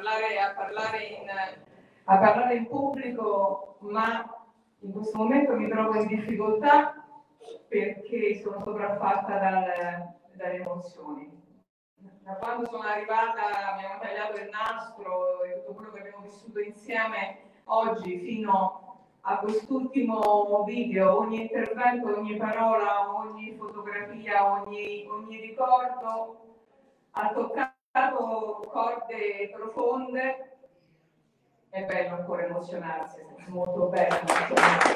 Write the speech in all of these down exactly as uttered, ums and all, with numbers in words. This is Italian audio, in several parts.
parlare, a, parlare in, a parlare in pubblico, ma in questo momento mi trovo in difficoltà perché sono sopraffatta dal, dalle emozioni. Da quando sono arrivata abbiamo tagliato il nastro e tutto quello che abbiamo vissuto insieme oggi fino a quest'ultimo video, ogni intervento, ogni parola, ogni fotografia, ogni, ogni ricordo ha toccato corde profonde. È bello ancora emozionarsi, è molto bello emozionarsi.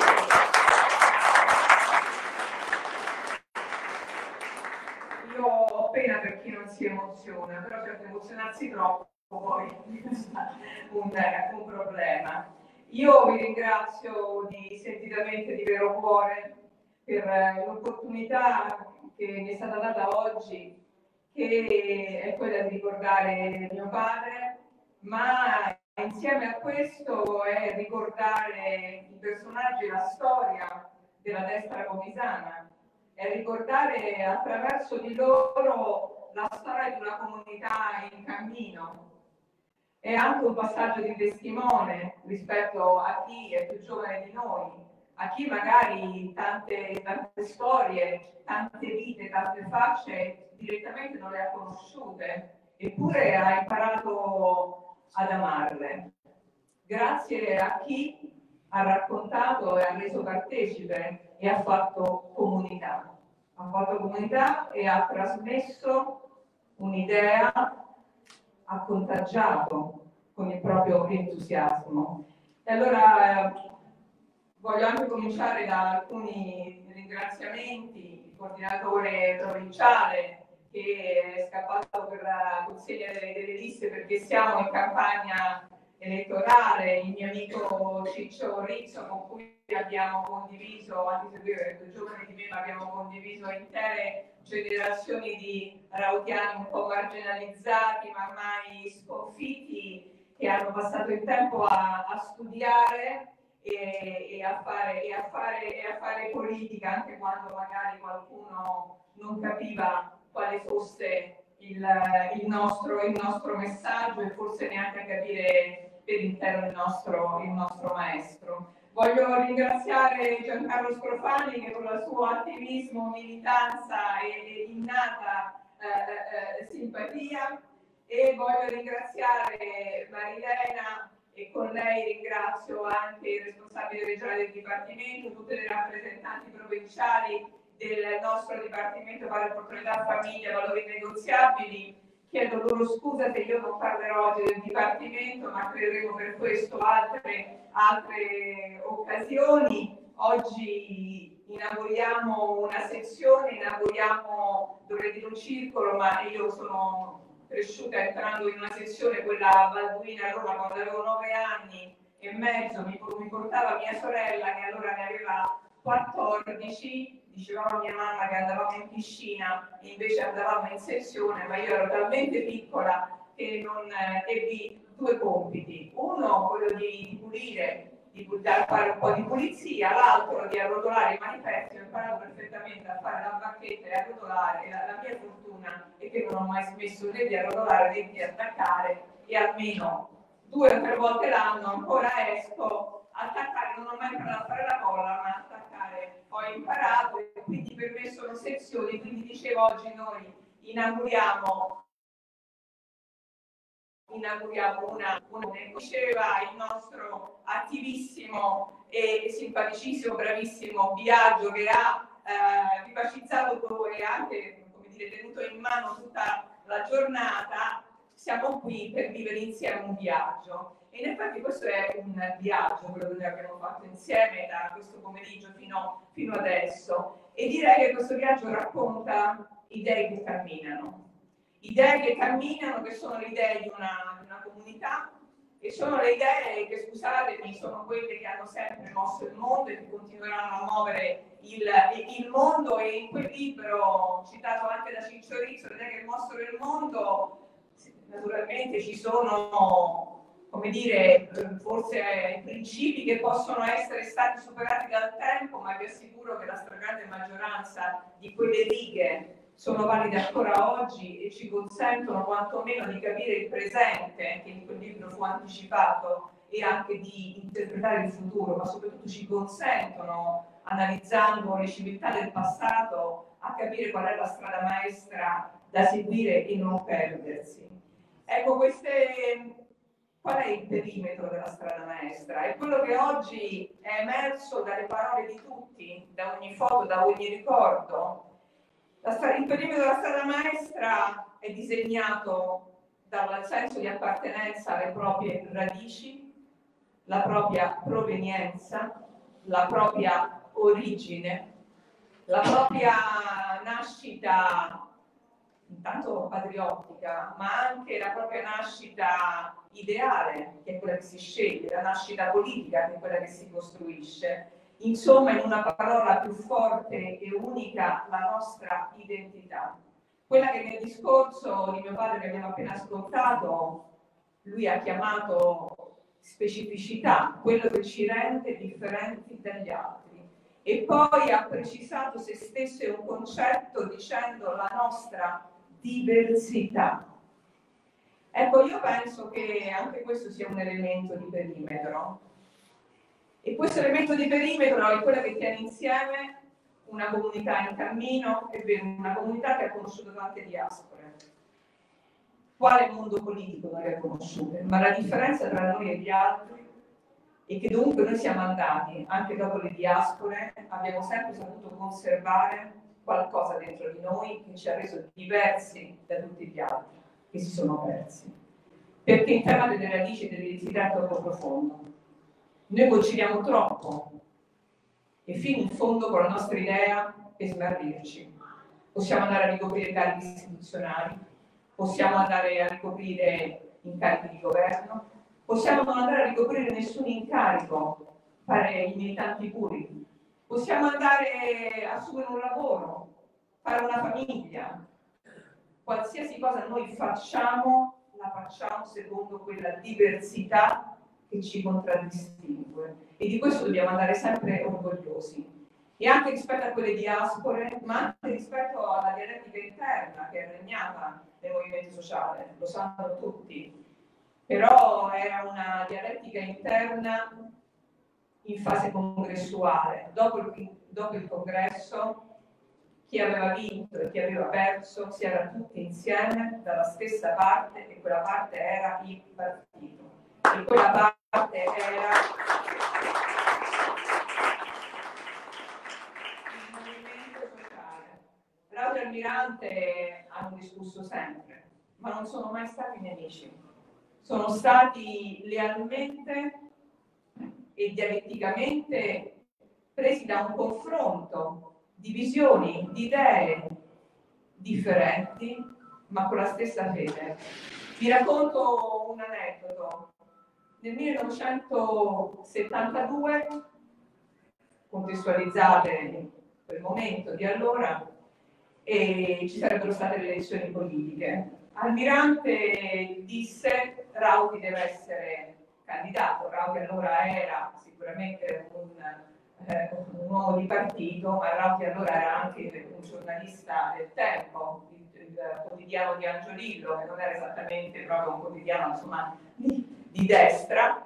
Io ho pena per chi non si emoziona, però certo emozionarsi troppo poi un, un problema. Io vi ringrazio di, sentitamente di vero cuore per l'opportunità che mi è stata data oggi, che è quella di ricordare mio padre, ma insieme a questo è ricordare i personaggi e la storia della destra comisana, è ricordare attraverso di loro la storia di una comunità in cammino. È anche un passaggio di testimone rispetto a chi è più giovane di noi, a chi magari tante, tante storie, tante vite, tante facce direttamente non le ha conosciute, eppure ha imparato ad amarle. Grazie a chi ha raccontato e ha reso partecipe e ha fatto comunità. Ha fatto comunità e ha trasmesso un'idea, ha contagiato con il proprio entusiasmo. E allora eh, voglio anche cominciare da alcuni ringraziamenti, il coordinatore provinciale che è scappato per la consegna delle, delle liste perché siamo in campagna elettorale, il mio amico Ciccio Rizzo con cui abbiamo condiviso, anche se lui è più giovane di me, ma abbiamo condiviso intere generazioni di rautiani un po' marginalizzati ma ormai sconfitti, che hanno passato il tempo a, a studiare e, e, a fare, e, a fare, e a fare politica, anche quando magari qualcuno non capiva quale fosse il, il, nostro, il nostro messaggio e forse neanche a capire per intero il nostro, il nostro maestro. Voglio ringraziare Giancarlo Scrofani che con il suo attivismo, militanza e, e innata eh, eh, simpatia, e voglio ringraziare Marilena e con lei ringrazio anche il responsabile regionale del Dipartimento, tutte le rappresentanti provinciali del nostro Dipartimento per l'opportunità famiglia e valori negoziabili. Chiedo loro scusa se io non parlerò oggi del Dipartimento, ma creeremo per questo altre, altre occasioni. Oggi inauguriamo una sezione, inauguriamo, dovrei dire un circolo, ma io sono cresciuta entrando in una sezione, quella a Balduina a Roma, quando avevo nove anni e mezzo, mi, mi portava mia sorella che allora ne aveva quattordici, dicevamo a mia mamma che andavamo in piscina, invece andavamo in sezione, ma io ero talmente piccola che non eh, ebbi due compiti, uno quello di, di pulire, di fare un po' di pulizia, l'altro di arrotolare i manifesti. Ho imparato perfettamente a fare la bacchetta e arrotolare, e la, la mia fortuna è che non ho mai smesso né di arrotolare né di attaccare, e almeno due o tre volte l'anno ancora esco a attaccare. Non ho mai imparato a fare la colla, ma attaccare ho imparato, e quindi per me sono sezioni. Quindi dicevo, oggi noi inauguriamo inauguriamo una, una diceva il nostro attivissimo e simpaticissimo, bravissimo Biagio, che ha eh, vivacizzato e anche, come dire, tenuto in mano tutta la giornata. Siamo qui per vivere insieme un viaggio, e in effetti questo è un viaggio, quello che noi abbiamo fatto insieme da questo pomeriggio fino, fino adesso, e direi che questo viaggio racconta idee che camminano. Idee che camminano, che sono le idee di una, di una comunità, e sono le idee che, scusatemi, sono quelle che hanno sempre mosso il mondo e che continueranno a muovere il, il mondo. E in quel libro, citato anche da Ciccio Rizzo, le idee che mossero il mondo, naturalmente ci sono, come dire, forse principi che possono essere stati superati dal tempo, ma vi assicuro che la stragrande maggioranza di quelle righe sono valide ancora oggi e ci consentono quantomeno di capire il presente, che in quel libro fu anticipato, e anche di interpretare il futuro, ma soprattutto ci consentono, analizzando le civiltà del passato, a capire qual è la strada maestra da seguire e non perdersi. Ecco, queste, qual è il perimetro della strada maestra? È quello che oggi è emerso dalle parole di tutti, da ogni foto, da ogni ricordo. La strada, il perimetro della strada maestra è disegnato dal senso di appartenenza alle proprie radici, la propria provenienza, la propria origine, la propria nascita intanto patriottica, ma anche la propria nascita ideale, che è quella che si sceglie, la nascita politica, che è quella che si costruisce. Insomma, in una parola più forte e unica, la nostra identità. Quella che nel discorso di mio padre che abbiamo appena ascoltato, lui ha chiamato specificità, quello che ci rende differenti dagli altri. E poi ha precisato se stesso in un concetto dicendo la nostra diversità. Ecco, io penso che anche questo sia un elemento di perimetro. E questo elemento di perimetro è quello che tiene insieme una comunità in cammino, è vero, una comunità che ha conosciuto tante diaspore. Quale mondo politico non le ha conosciute? Ma la differenza tra noi e gli altri è che dovunque noi siamo andati, anche dopo le diaspore, abbiamo sempre saputo conservare qualcosa dentro di noi che ci ha reso diversi da tutti gli altri che si sono persi. Perché il tema delle radici e dell'identità è troppo profondo. Noi conciliamo troppo e fino in fondo con la nostra idea per smarrirci. Possiamo andare a ricoprire carichi istituzionali, possiamo andare a ricoprire incarichi di governo, possiamo non andare a ricoprire nessun incarico, fare i militanti puri, possiamo andare a assumere un lavoro, fare una famiglia. Qualsiasi cosa noi facciamo, la facciamo secondo quella diversità che ci contraddistingue, e di questo dobbiamo andare sempre orgogliosi, e anche rispetto a quelle diaspore, ma anche rispetto alla dialettica interna che è regnata nel movimento sociale, lo sanno tutti, però era una dialettica interna in fase congressuale. Dopo il, dopo il congresso, chi aveva vinto e chi aveva perso si era tutti insieme dalla stessa parte, e quella parte era il partito, e quella parte era il movimento sociale. Rauti e Almirante hanno discusso sempre, ma non sono mai stati nemici, sono stati lealmente e dialetticamente presi da un confronto di visioni, di idee differenti, ma con la stessa fede. Vi racconto un aneddoto. Nel millenovecentosettantadue, contestualizzate quel momento di allora, e ci sarebbero state le elezioni politiche. Almirante disse: Rauti deve essere candidato. Rauti allora era sicuramente un Eh, un uomo di partito, ma Rauti allora era anche un giornalista del Tempo, il, il quotidiano di Angiolillo, che non era esattamente proprio un quotidiano, insomma, di, di destra.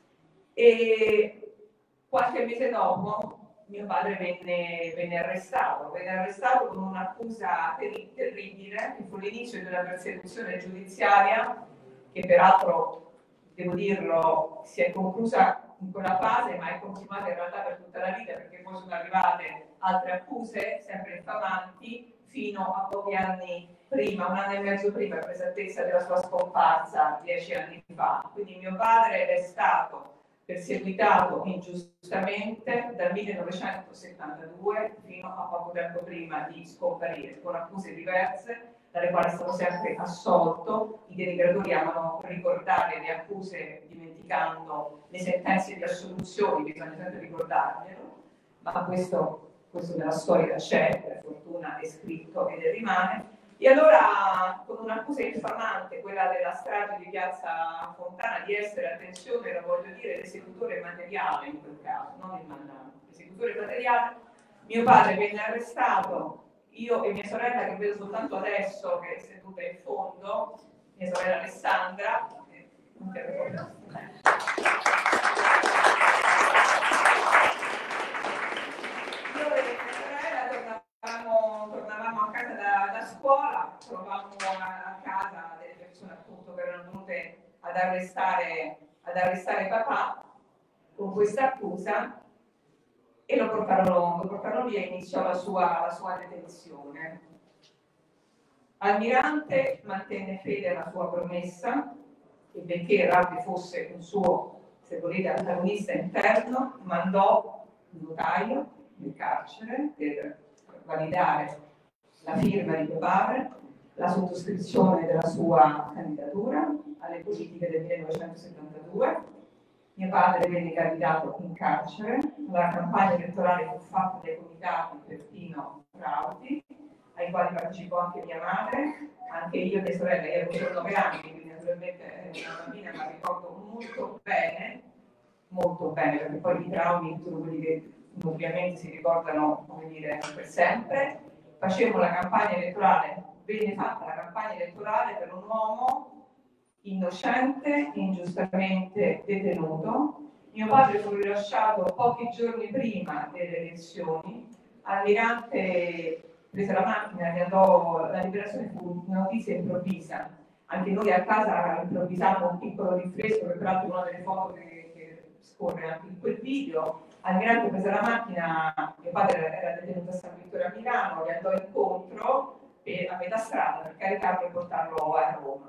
E qualche mese dopo mio padre venne, venne arrestato, venne arrestato con un'accusa ter- terribile, che fu l'inizio di una persecuzione giudiziaria che peraltro, devo dirlo, si è conclusa in quella fase, ma è continuata in realtà per tutta la vita, perché poi sono arrivate altre accuse, sempre infamanti, fino a pochi anni prima, un anno e mezzo prima, per esattezza, della sua scomparsa, dieci anni fa. Quindi mio padre è stato perseguitato ingiustamente dal millenovecentosettantadue fino a poco tempo prima di scomparire, con accuse diverse, dalle quali è stato sempre assolto. I denigratori amano ricordare le accuse dimenticando le sentenze di assoluzione, bisogna sempre ricordarglielo, ma questo, questo nella storia c'è, per fortuna è scritto ed è rimane. E allora, con un'accusa infamante, quella della strage di Piazza Fontana, di essere, attenzione, lo voglio dire, l'esecutore materiale in quel caso, non il mandante, l'esecutore materiale, mio padre venne arrestato io e mia sorella, che vedo soltanto adesso, che è seduta in fondo, mia sorella Alessandra, eh, io e mia sorella tornavamo, tornavamo a casa da, da scuola, trovavamo a, a casa delle persone appunto che erano venute ad arrestare, ad arrestare papà con questa accusa e lo portarono, lo portarono via e iniziò la sua, la sua detenzione. Almirante mantenne fede alla sua promessa e benché Rappi fosse un suo, se volete, antagonista interno, mandò un notaio nel carcere per validare la firma di mio padre, la sottoscrizione della sua candidatura alle politiche del millenovecentosettantadue. Mio padre venne candidato in carcere, la campagna elettorale fu fatta dai comitati Pertino Rauti, ai quali partecipò anche mia madre, anche io e mia sorella, io avevo nove anni, quindi naturalmente ero una bambina, ma ricordo molto bene, molto bene, perché poi i traumi sono quelli che ovviamente si ricordano, come dire, per sempre. Facemmo la campagna elettorale, venne fatta la campagna elettorale per un uomo innocente, ingiustamente detenuto. Mio padre fu rilasciato pochi giorni prima delle elezioni. Almirante prese la macchina e andò, la liberazione fu una notizia improvvisa. Anche noi a casa improvvisammo un piccolo rinfresco, che peraltro è una delle foto che, che scorre anche in quel video. Almirante prese la macchina, mio padre era detenuto a San Vittore a Milano, gli andò incontro e, a metà strada per caricarlo e portarlo a Roma.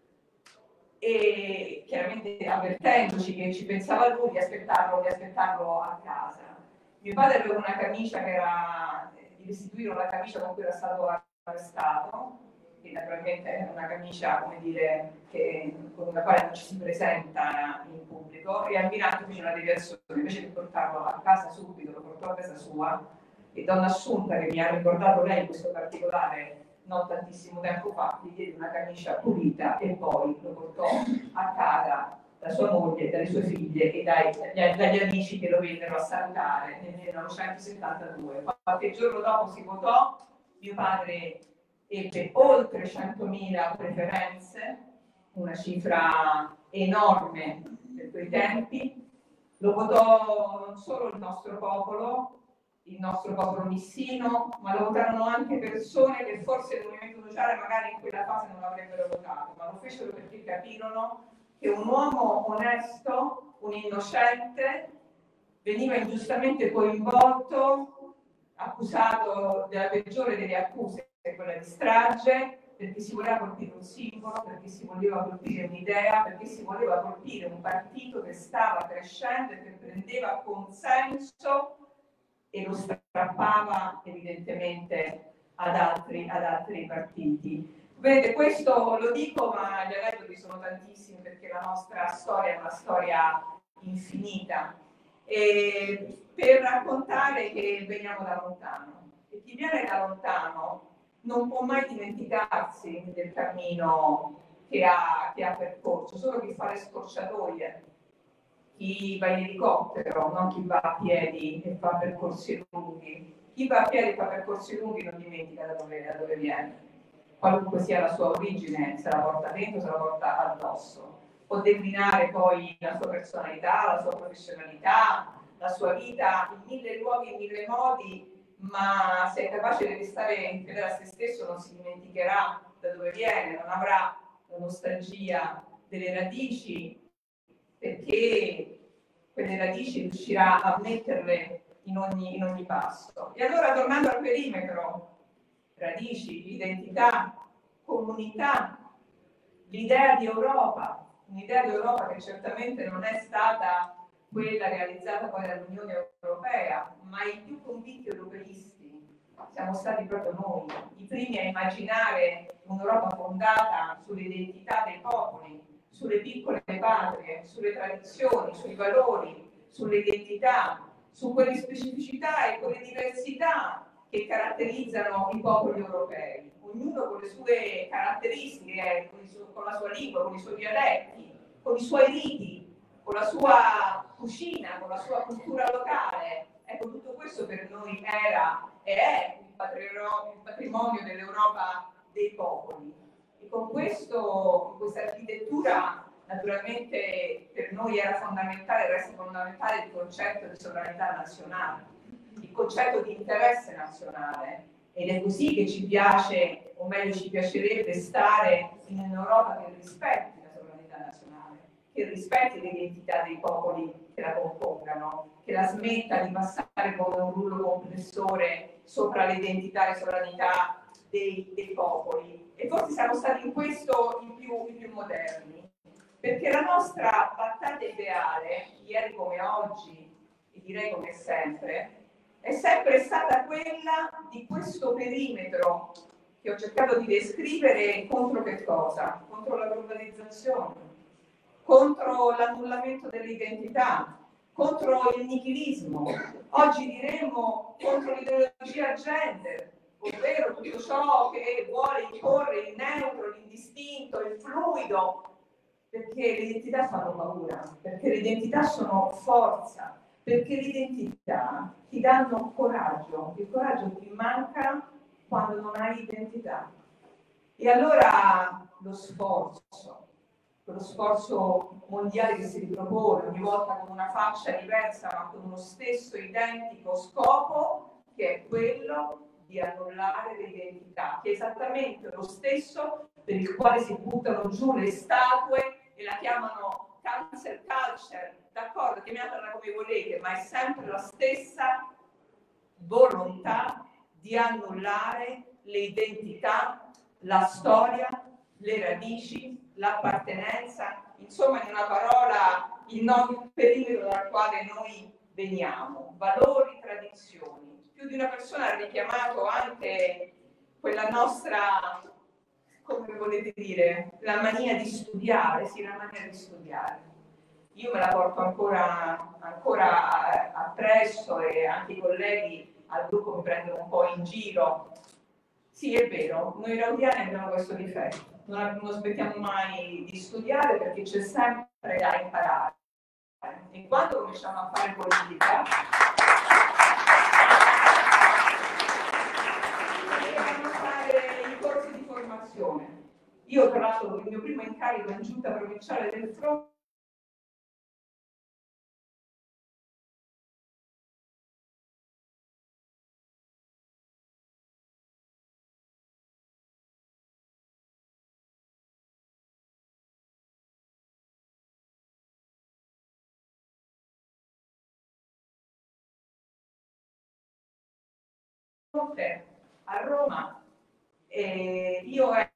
E chiaramente avvertendoci che ci pensava lui di aspettarlo, di aspettarlo a casa. Mio padre aveva una camicia che era di restituire una camicia con cui era stato arrestato, che naturalmente è una camicia, come dire, che, con la quale non ci si presenta in pubblico, e Almirante fece una deviazione, invece di portarlo a casa subito, lo portò a casa sua, e Donna Assunta, che mi ha ricordato lei questo particolare non tantissimo tempo fa, gli diede una camicia pulita e poi lo portò a casa da sua moglie, dalle sue figlie e dai, dagli amici che lo vennero a salutare nel millenovecentosettantadue. Qualche giorno dopo si votò, mio padre ebbe oltre centomila preferenze, una cifra enorme per quei tempi. Lo votò non solo il nostro popolo, il nostro popolo missino, ma lo votarono anche persone che forse il movimento sociale magari in quella fase non l'avrebbero votato, ma lo fecero perché capirono che un uomo onesto, un innocente, veniva ingiustamente coinvolto, accusato della peggiore delle accuse, quella di strage, perché si voleva colpire un simbolo, perché si voleva colpire un'idea, perché si voleva colpire un partito che stava crescendo e che prendeva consenso e lo strappava evidentemente ad altri, ad altri partiti. Vedete, questo lo dico, ma gli aneddoti sono tantissimi perché la nostra storia è una storia infinita. E per raccontare che veniamo da lontano. E chi viene da lontano non può mai dimenticarsi del cammino che ha, che ha percorso, solo chi fa le scorciatoie, chi va in elicottero, non chi va a piedi e fa percorsi lunghi. Chi va a piedi e fa percorsi lunghi non dimentica da dove, da dove viene. Qualunque sia la sua origine, se la porta dentro, se la porta addosso. Può declinare poi la sua personalità, la sua professionalità, la sua vita in mille luoghi, in mille modi, ma se è capace di restare in fede a se stesso non si dimenticherà da dove viene, non avrà la nostalgia delle radici, perché quelle radici riuscirà a metterle in ogni, in ogni passo. E allora, tornando al perimetro, radici, identità, comunità, l'idea di Europa, un'idea di Europa che certamente non è stata quella realizzata poi dall'Unione Europea, ma i più convinti europeisti siamo stati proprio noi, i primi a immaginare un'Europa fondata sull'identità dei popoli, sulle piccole patrie, sulle tradizioni, sui valori, sulle identità, su quelle specificità e quelle diversità che caratterizzano i popoli europei, ognuno con le sue caratteristiche, con, suo, con la sua lingua, con i suoi dialetti, con i suoi riti, con la sua cucina, con la sua cultura locale. Ecco, tutto questo per noi era e è il patrimonio, il patrimonio dell'Europa dei popoli. E con questo, questa architettura, naturalmente per noi era fondamentale, resta fondamentale il concetto di sovranità nazionale, il concetto di interesse nazionale, ed è così che ci piace, o meglio ci piacerebbe stare in un'Europa che rispetti la sovranità nazionale, che rispetti l'identità dei popoli che la compongano, che la smetta di passare come un rullo compressore sopra l'identità e la sovranità dei, dei popoli. E forse siamo stati in questo i più, i più moderni, perché la nostra battaglia ideale, ieri come oggi, e direi come sempre, è sempre stata quella di questo perimetro che ho cercato di descrivere contro che cosa? Contro la globalizzazione, contro l'annullamento dell'identità, contro il nichilismo, oggi diremmo contro l'ideologia gender, ovvero tutto ciò che vuole imporre il neutro, l'indistinto, il fluido, perché le identità fanno paura, perché le identità sono forza, perché le identità ti danno coraggio, il coraggio ti manca quando non hai identità. E allora lo sforzo, quello sforzo mondiale che si ripropone ogni volta con una faccia diversa ma con uno stesso identico scopo, che è quello di annullare le identità, che è esattamente lo stesso per il quale si buttano giù le statue e la chiamano cancel culture, d'accordo, chiamatela come volete, ma è sempre la stessa volontà di annullare le identità, la storia, le radici, l'appartenenza, insomma in una parola il, no, il perimetro dal quale noi veniamo, valori, tradizioni. Più di una persona ha richiamato anche quella nostra, come volete dire, la mania di studiare, sì, la mania di studiare. Io me la porto ancora, ancora appresso e anche i colleghi al gruppo mi prendono un po' in giro. Sì, è vero, noi raudiani abbiamo questo difetto, non, non smettiamo mai di studiare perché c'è sempre da imparare. E quando cominciamo a fare politica, dobbiamo fare i corsi di formazione. Io, tra l'altro, il mio primo incarico in giunta provinciale del Fronte a Roma, e io ero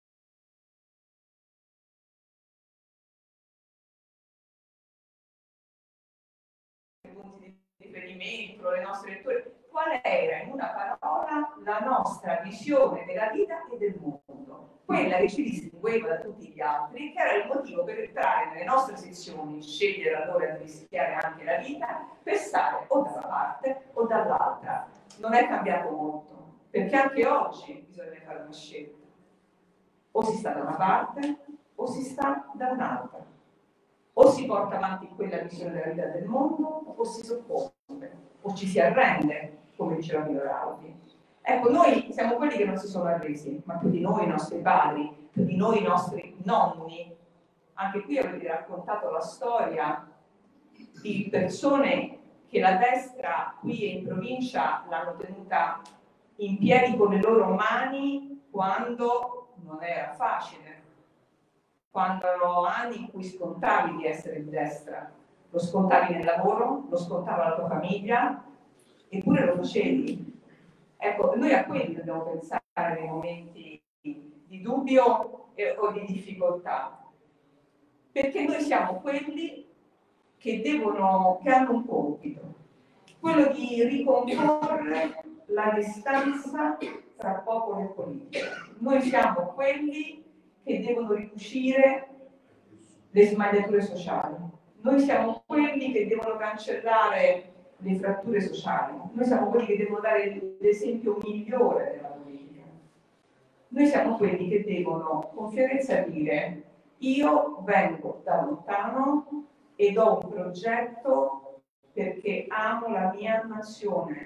punti di riferimento, le nostre letture, qual era in una parola la nostra visione della vita e del mondo, quella che ci distingueva da tutti gli altri, che era il motivo per entrare nelle nostre sezioni, scegliere allora di rischiare anche la vita, per stare o da una parte o dall'altra. Non è cambiato molto, perché anche oggi bisogna fare una scelta. O si sta da una parte o si sta da un'altra. O si porta avanti quella visione della vita del mondo o si soppone, o ci si arrende, come diceva Milo Rauti. Ecco, noi siamo quelli che non si sono arresi, ma più di noi i nostri padri, più di noi i nostri nonni. Anche qui avete raccontato la storia di persone che la destra qui e in provincia l'hanno tenuta in piedi con le loro mani quando non era facile, quando erano anni in cui scontavi di essere di destra, lo scontavi nel lavoro, lo scontava la tua famiglia, eppure lo facevi. Ecco, noi a quelli dobbiamo pensare nei momenti di dubbio e, o di difficoltà, perché noi siamo quelli che devono, che hanno un compito, quello di ricomporre la distanza tra popolo e politica. Noi siamo quelli che devono ricucire le smagliature sociali. Noi siamo quelli che devono cancellare le fratture sociali. Noi siamo quelli che devono dare l'esempio migliore della politica. Noi siamo quelli che devono con fierezza dire: io vengo da lontano ed ho un progetto perché amo la mia nazione,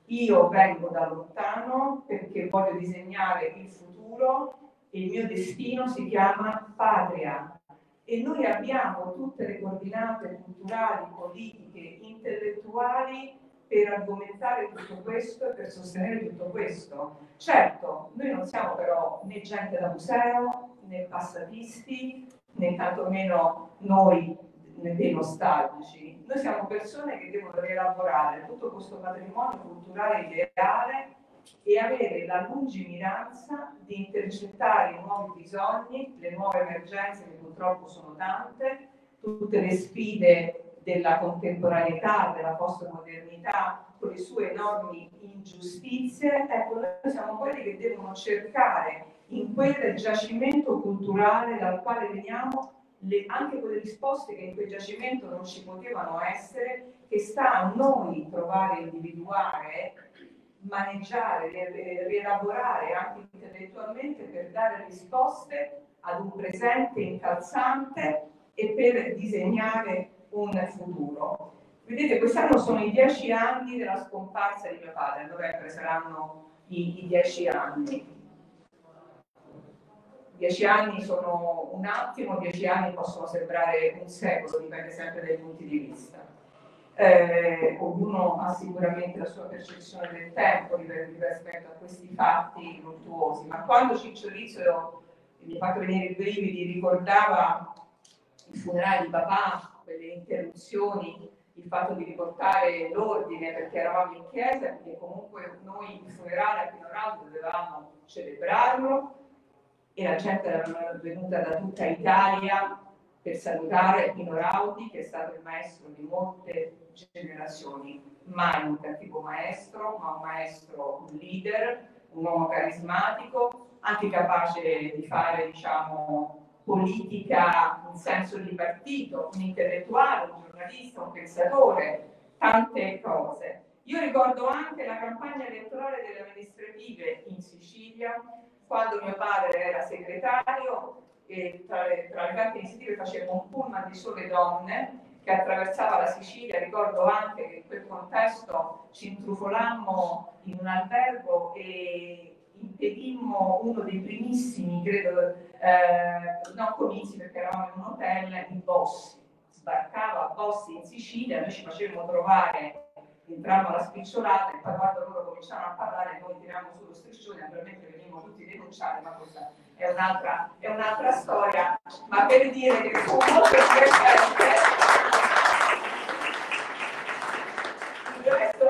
Io vengo da lontano perché voglio disegnare il futuro e il mio destino si chiama patria. E noi abbiamo tutte le coordinate culturali, politiche, intellettuali per argomentare tutto questo e per sostenere tutto questo. Certo, noi non siamo però né gente da museo, né passatisti, né tantomeno noi dei nostalgici. Noi siamo persone che devono rielaborare tutto questo patrimonio culturale ideale e avere la lungimiranza di intercettare i nuovi bisogni, le nuove emergenze che purtroppo sono tante, tutte le sfide della contemporaneità, della postmodernità, con le sue enormi ingiustizie. Ecco, noi siamo quelli che devono cercare in quel giacimento culturale dal quale veniamo le, anche quelle risposte che in quel giacimento non ci potevano essere, che sta a noi provare a individuare, maneggiare, rielaborare anche intellettualmente per dare risposte ad un presente incalzante e per disegnare un futuro. Vedete, quest'anno sono i dieci anni della scomparsa di mio padre, a novembre saranno i, i dieci anni. Dieci anni sono un attimo, dieci anni possono sembrare un secolo, dipende sempre dai punti di vista. Eh, ognuno ha sicuramente la sua percezione del tempo rispetto a questi fatti luttuosi, ma quando Ciccio Rizzo, mi ha fatto venire i brividi, ricordava il funerale di papà, quelle interruzioni, il fatto di riportare l'ordine perché eravamo in chiesa, perché comunque noi il funerale a Pino Rauti dovevamo celebrarlo e la gente era venuta da tutta Italia per salutare Pino Rauti, che è stato il maestro di molte generazioni, mai un cattivo maestro, ma un maestro, un leader, un uomo carismatico, anche capace di fare, diciamo, politica in senso di partito, un intellettuale, un giornalista, un pensatore, tante cose. Io ricordo anche la campagna elettorale delle amministrative in Sicilia, quando mio padre era segretario e tra le, tra le tante iniziative facevo un pullman di sole donne che attraversava la Sicilia. Ricordo anche che in quel contesto ci intrufolammo in un albergo e impedimmo uno dei primissimi, credo, eh, non comizi perché eravamo in un hotel, i Bossi. Sbarcava a Bossi in Sicilia, noi ci facevamo trovare, entrammo alla spicciolata e poi quando loro cominciavano a parlare noi tiravamo sullo striscione, naturalmente venivamo tutti denunciati, ma questa è un'altra, è un'altra storia, ma per dire che fu molto divertente. Il resto